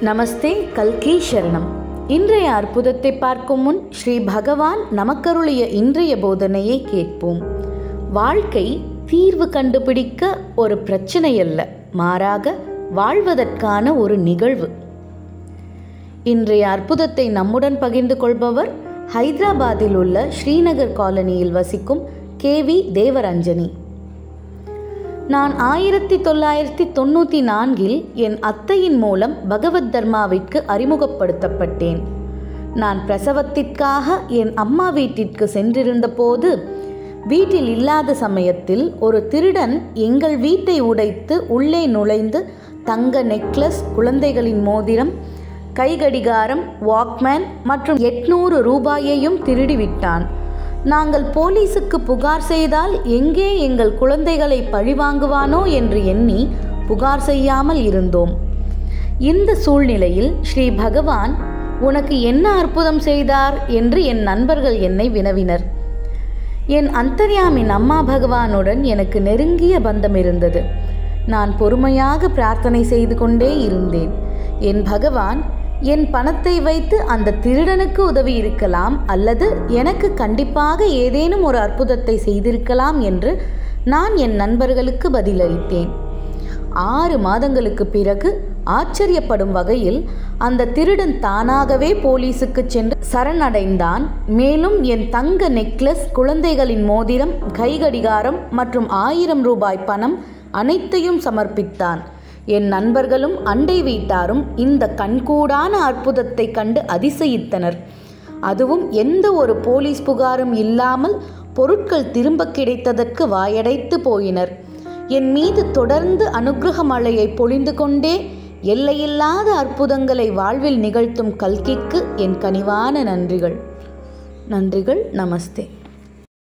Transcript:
நமஸ்தே. கல்கி சரணம். இன்றைய அற்புதத்தை பார்க்கும் முன் ஸ்ரீ பகவான் நமக்கருளிய இன்றைய போதனையை கேட்போம். வாழ்க்கை தீர்வு கண்டுபிடிக்க ஒரு பிரச்சனை அல்ல, மாறாக வாழ்வதற்கான ஒரு நிகழ்வு. இன்றைய அற்புதத்தை நம்முடன் பகிர்ந்து கொள்பவர் ஹைதராபாத்தில் உள்ள ஸ்ரீநகர் காலனியில் வசிக்கும் KV தேவரஞ்சனி. நான் 1994 என் அத்தையின் மூலம் பகவத் தர்மாவிற்கு அறிமுகப்படுத்தப்பட்டேன். நான் பிரசவத்திற்காக என் அம்மா வீட்டிற்கு சென்றிருந்த போது, வீட்டில் இல்லாத சமயத்தில் ஒரு திருடன் எங்கள் வீட்டை உடைத்து உள்ளே நுழைந்து தங்க நெக்லஸ், குழந்தைகளின் மோதிரம், கைகடிகாரம், வாக்மேன் மற்றும் 800 ரூபாயையும் திருடிவிட்டான். நாங்கள் போலீஸுக்கு புகார் செய்தால் எங்கே எங்கள் குழந்தைகளை பழிவாங்குவானோ என்று எண்ணி புகார் செய்யாமல் இருந்தோம். இந்த சூழ்நிலையில் ஸ்ரீ பகவான் உனக்கு என்ன அற்புதம் செய்தார் என்று என் நண்பர்கள் என்னை வினவினர். என் அந்தர்யாமின் அம்மா பகவானுடன் எனக்கு நெருங்கிய பந்தம் இருந்தது. நான் பொறுமையாக பிரார்த்தனை செய்து கொண்டே இருந்தேன். என் பகவான் என் பணத்தை வைத்து அந்த திருடனுக்கு உதவி இருக்கலாம், அல்லது எனக்கு கண்டிப்பாக ஏதேனும் ஒரு அற்புதத்தை செய்திருக்கலாம் என்று நான் என் நண்பர்களுக்கு பதிலளித்தேன். 6 மாதங்களுக்கு பிறகு ஆச்சரியப்படும் வகையில் அந்த திருடன் தானாகவே போலீஸுக்கு சென்று சரணடைந்தான். மேலும் என் தங்க நெக்லஸ், குழந்தைகளின் மோதிரம், கைகடிகாரம் மற்றும் 1000 ரூபாய் பணம் அனைத்தையும் சமர்ப்பித்தான். என் நண்பர்களும் அண்டை வீட்டாரும் இந்த கண்கூடான அற்புதத்தை கண்டு அதிசயித்தனர். அதுவும் எந்த ஒரு போலீஸ் புகாரும் இல்லாமல் பொருட்கள் திரும்ப கிடைத்ததற்கு வாயடைத்து போயினர். என் மீது தொடர்ந்து அனுக்கிரக மழையை பொழிந்து கொண்டே எல்லையில்லாத அற்புதங்களை வாழ்வில் நிகழ்த்தும் கல்கிக்கு என் கனிவான நன்றிகள். நமஸ்தே.